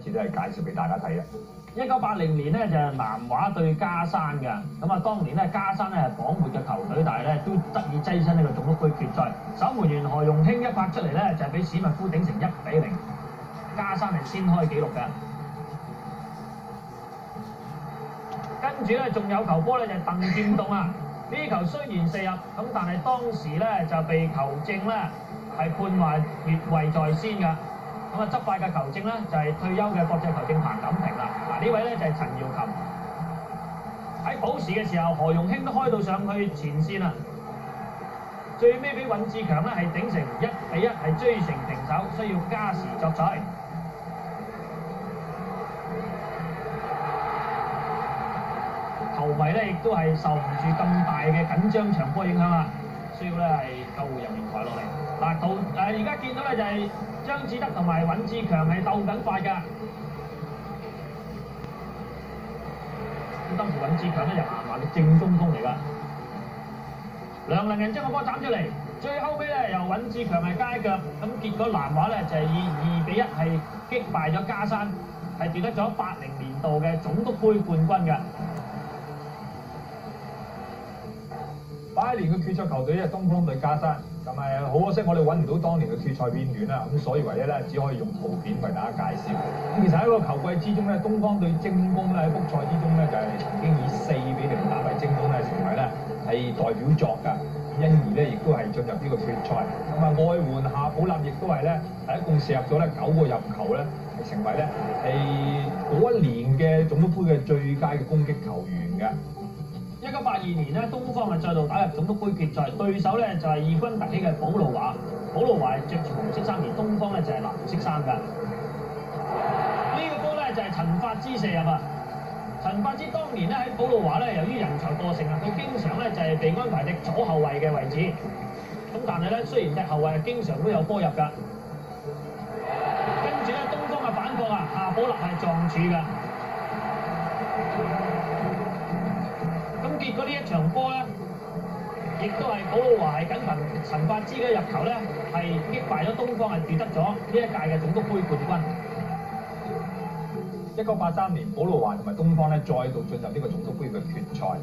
次都係介紹俾大家睇嘅。 1980年咧就係南華對加山嘅，咁啊當年咧加山咧係榜末嘅球隊，但係咧都得以躋身呢個總督杯決賽。守門員何容興一拍出嚟咧就係俾史密夫頂成1-0，加山係先開紀錄嘅。跟住咧仲有球波咧就係鄧劍棟啊，呢球雖然射入，咁但係當時咧就被球證咧係判話越位在先嘅。咁啊，執法嘅球證咧就係退休嘅國際球證彭錦平啦。嗱，呢位咧就係陳耀琴。喺補時嘅時候，何容興都開到上去前線啦。最尾俾尹志強咧係頂成1-1，係追成平手，需要加時作賽。球迷咧亦都係受唔住咁大嘅緊張場波影響啦，需要咧係救護人員抬落嚟。嗱，而家見到咧就係張志德同埋尹志強係鬥緊法㗎。咁當時尹志強咧就南華嘅正中鋒嚟㗎。梁能仁將個波斬出嚟，最後尾咧由尹志強係街腳，咁結果南華咧就係以2-1係擊敗咗加山，係奪得咗80年度嘅總督杯冠軍㗎。 81年嘅決賽球隊係東方對加山，咁係好可惜，我哋揾唔到當年嘅決賽片段啦，咁所以唯一咧只可以用圖片為大家介紹。咁其實喺個球季之中咧，東方對精工咧喺復賽之中咧就係曾經以4-0打敗精工咧，成為咧係代表作㗎，因而咧亦都係進入呢個決賽。咁啊，外援夏寶立亦都係咧一共射入咗咧9個入球咧，係成為咧係嗰一年嘅總督杯嘅最佳嘅攻擊球員嘅。 1982年咧，東方係再度打入總督杯決賽，對手咧就係異軍突起嘅保路華。保路華係着住紅色衫，而東方咧就係藍色衫㗎。呢個波咧就係陳發之射入啊！陳發之當年咧喺保路華咧，由於人才過剩啊，佢經常咧就係被安排踢左後衞嘅位置。咁但係咧，雖然踢後衞，經常都有波入㗎。跟住咧，東方嘅反撲啊，夏寶立係撞柱㗎。結果呢一場波咧，亦都係保路華係緊憑陳發之嘅入球咧，係擊敗咗東方，係奪得咗呢一屆嘅總督杯冠軍。1983年，保路華同埋東方咧再度進入呢個總督杯嘅決賽。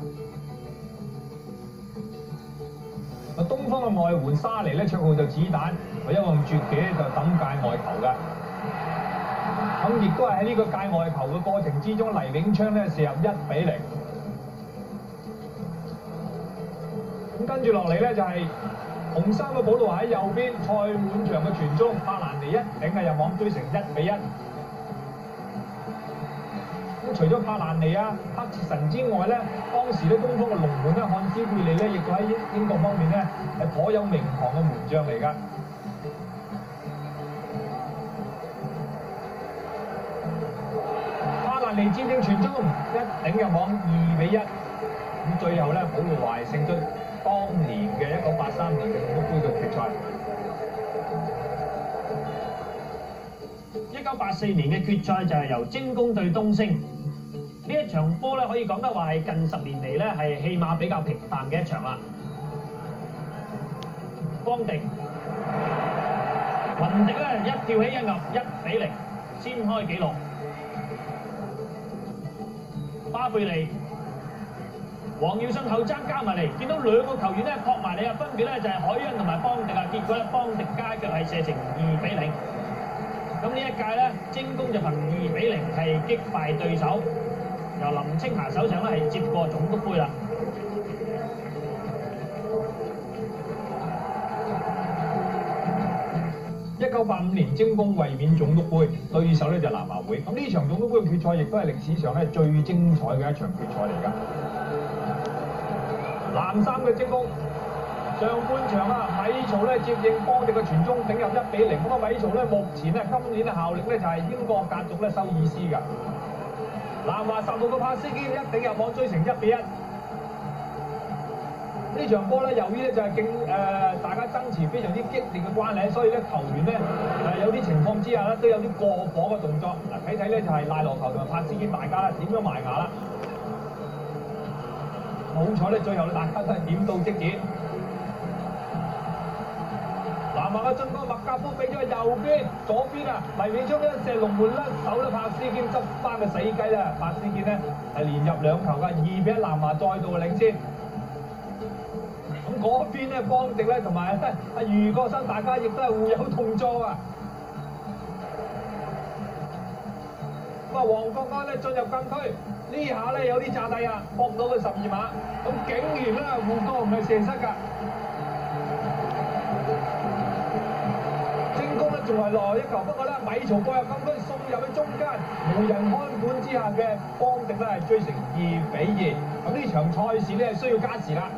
東方嘅外援沙尼咧綽號就子彈，佢一個咁絕技咧就抌界外球㗎。咁亦都係喺呢個界外球嘅過程之中，黎永昌咧射入1-0。咁跟住落嚟咧就係紅衫嘅保路華喺右邊，蔡滿祥嘅傳中，帕蘭尼一頂係入網，追成1-1。咁除咗帕蘭尼啊、黑切神之外咧，當時咧東方嘅龍門咧漢斯貝利咧，亦都喺英國方面咧係頗有名堂嘅門將嚟㗎。帕蘭尼戰正傳中，一頂入網2-1。咁最後咧保路華係勝出當年嘅1983年嘅總督杯嘅決賽。 1984年嘅決賽就係由精工對東昇。呢一場波咧可以講得話係近10年嚟咧係戲碼比較平淡嘅一場啦。邦迪、雲迪咧一跳起一壓1-0，先開紀錄。巴貝利、黃耀信後爭加埋嚟，見到兩個球員咧撲埋嚟啊，分別咧就係海恩同埋邦迪啊，結果咧邦迪加腳係射成2-0。咁呢一屆咧，精工就憑2-0係擊敗對手，由林青霞手上咧係接過總督杯啦。 1985年精工衛冕總督杯，對手咧就南華會。咁呢場總督杯嘅決賽亦都係歷史上咧最精彩嘅一場決賽嚟㗎。藍衫嘅精工上半場啊，米曹咧接應邦迪嘅傳中頂入1-0。咁啊，米曹咧目前咧今年嘅效力咧就係英國甲族咧修爾斯㗎。南華10號嘅帕斯基一頂入網，追成1-1。呢場波咧，由於咧就係大家爭持非常之激烈嘅關係，所以咧球員咧有啲情況之下咧都有啲過火嘅動作。嗱，睇睇咧就係賴羅球同埋帕斯基大家咧點樣埋牙啦。好彩咧，最後咧大家都係點到即止。南華嘅進攻，麥格夫俾咗去右邊，左邊啊，黎永昌一射龍門甩手啦，柏斯堅執翻個死雞啦，柏斯堅呢係連入兩球㗎，2-1南華再度領先。咁嗰邊咧，邦迪咧同埋阿余國生，大家亦都係互有動作啊！咁啊，黃國安咧進入禁區，呢下咧有啲炸低啊，搏到佢12碼，咁竟然咧胡國雄係射失㗎。精攻咧仲係落一球，不過咧米曹過入禁區，送入去中間，無人看管之下嘅邦迪咧係追成2-2。咁呢場賽事咧係需要加時啦。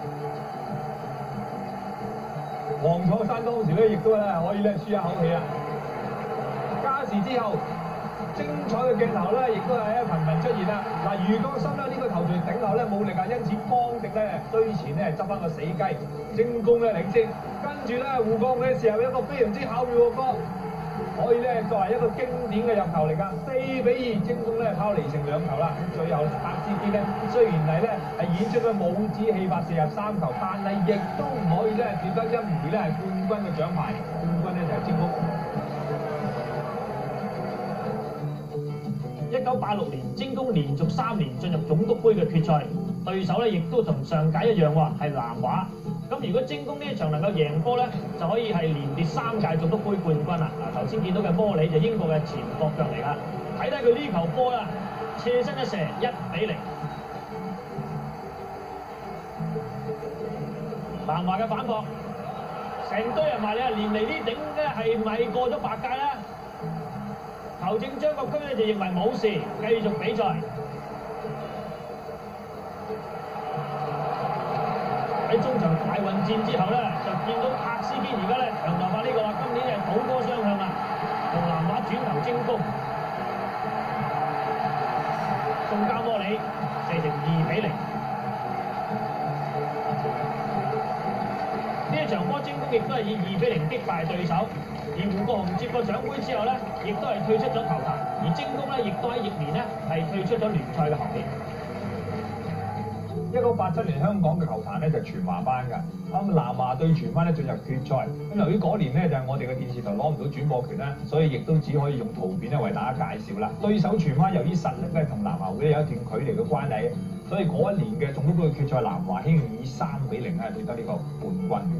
黃楚山當時咧亦都咧可以咧舒一口氣啊！加時之後，精彩嘅鏡頭咧亦都係頻頻出現啦。嗱，余國生咧呢個頭槌頂落咧冇力啊，因此邦迪咧堆前咧執翻個死雞，精攻咧領先。跟住咧胡國雄嘅時候一個非常之巧妙嘅波，可以咧作為一個經典嘅入球嚟㗎，4-2，精攻咧拋離成兩球啦。咁最後柏斯堅咧雖然係咧係演出咗帽子戲法射入3球，但係亦都唔可以咧奪得一枚咧係冠軍嘅獎牌，冠軍咧就係精攻。 1986年，精攻連續3年進入總督杯嘅決賽，對手咧亦都同上屆一樣喎，係南華。咁如果精攻呢一場能夠贏波咧，就可以係連奪3屆總督杯冠軍啦。嗱，頭先見到嘅摩里就英國嘅前國腳嚟㗎，睇睇佢呢球波啦，斜身一射1-0。南華嘅反撲，成堆人埋你啊，連嚟呢頂咧係咪過咗白界咧？球證張國區咧就認為冇事，繼續比賽。喺中場大混戰之後咧，就見到柏斯堅而家咧長頭髮呢個啦，今年係倒戈雙向啦，同南華轉頭精攻，送交摩里射成2-0。呢一場波精攻亦都係以2-0擊敗對手。而胡國雄接過獎杯之後咧，亦都係退出咗球壇，而精攻咧亦都喺翌年咧係退出咗聯賽嘅行列。 1987年香港嘅球壇咧就全華班㗎，咁南華對全班咧進入決賽。咁由於嗰年咧就係我哋嘅電視台攞唔到轉播權啦，所以亦都只可以用圖片咧為大家介紹啦。對手全班由於實力咧同南華會有一段距離嘅關係，所以嗰一年嘅總督杯決賽，南華輕易以3-0咧奪得呢個冠軍。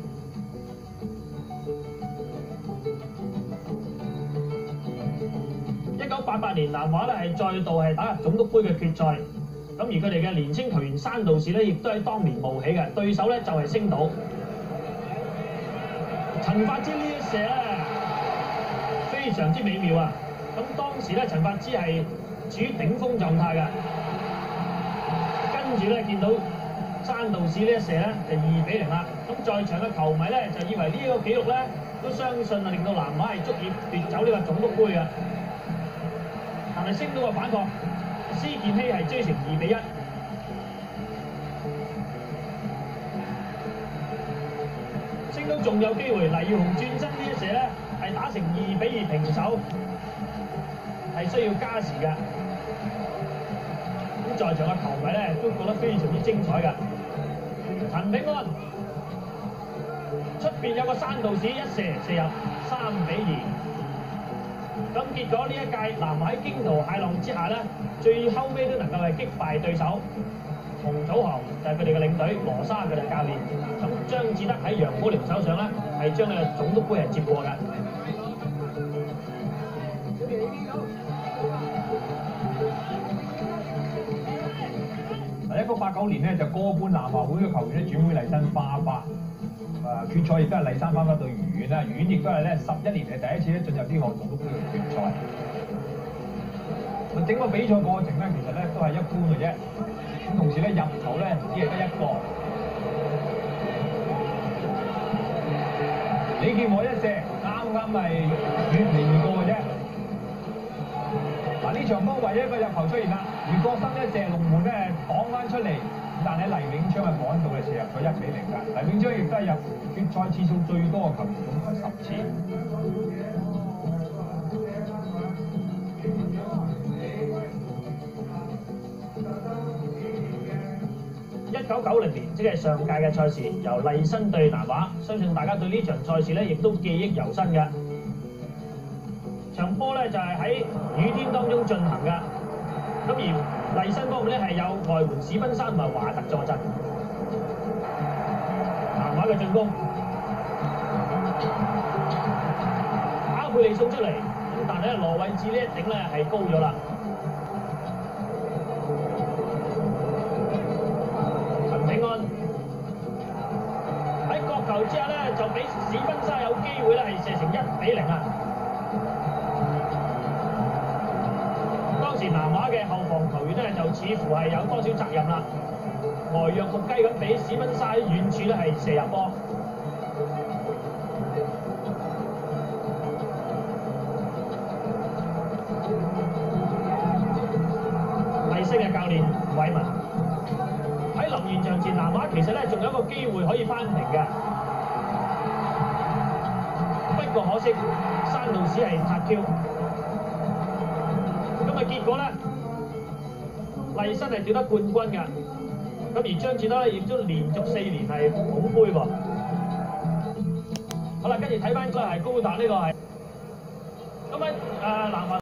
1988年南華咧係再度係打入總督杯嘅決賽，咁而佢哋嘅年青球員山道士咧亦都喺當年冒起嘅，對手咧就係星島。陳發之呢一射咧非常之美妙啊！咁當時咧陳發之係處於頂峰狀態嘅，跟住咧見到山道士呢一射咧就2-0啦。咁在場嘅球迷咧就以為呢個紀錄咧都相信啊令到南華係足以奪走呢個總督杯嘅。但係星島嘅反撲，施建熙係追成2-1。星島仲有機會，黎耀雄轉身呢一射咧係打成2-2平手，係需要加時嘅。咁在場嘅球迷咧都覺得非常之精彩㗎。陳炳安出邊有個山道士一射入3-2。咁結果呢一屆南華喺驚濤駭浪之下咧，最後尾都能夠係擊敗對手。洪祖航就係佢哋嘅領隊，羅沙佢哋教練。咁張志德喺楊寶廉手上咧，係將呢個總督杯係接過嘅。 1989年咧就過半南華會嘅球員咧轉會麗新花花。決賽亦都係麗山花花對愉園啦，愉園亦都係咧11年係第一次咧進入呢個總督杯嘅決賽。整個比賽過程咧，其實咧都係一般嘅啫。咁同時咧入球咧只係得1個。李健和一射啱係遠離2個嘅啫。嗱，呢場波唯一一個入球出現啦，余國生一射龍門咧擋翻出嚟。但係黎永昌係趕到嘅射入咗1-0㗎。黎永昌亦都係入決賽次數最多嘅球員，總共10次。 1990年，即係上屆嘅賽事，由麗新對南華，相信大家對呢場賽事咧亦都記憶猶新嘅。場波咧就係喺雨天當中進行嘅，咁而麗新方面咧係有外援史賓山同埋華特助陣。南華嘅進攻，卡佩利送出嚟，咁但係咧羅偉智呢一頂咧係高咗啦。陳炳安喺角球之下咧就俾史賓山有機會咧係射成1-0啊！當時南華嘅後防球員咧就似乎係有多少責任啦，呆若木雞咁俾史賓山喺遠處咧係射入波。麗星嘅教練韋文喺臨完場前，南華其實咧仲有一個機會可以扳平嘅，不過可惜山道士係撻 Q。咁啊結果咧，麗新係奪得冠軍嘅，咁而張志德咧亦都連續4年係捧杯喎。好啦，跟住睇翻嗰個係高達呢個係，咁喺南華。